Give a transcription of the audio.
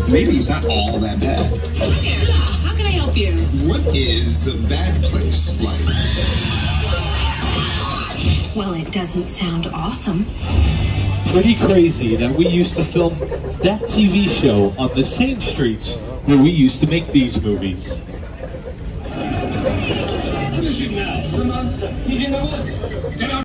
maybe it's not all that bad. How can I help you? What is the bad place like? Well, it doesn't sound awesome. Pretty crazy that we used to film that TV show on the same streets where we used to make these movies. Finish it now. The monster. He's in the woods. Get out.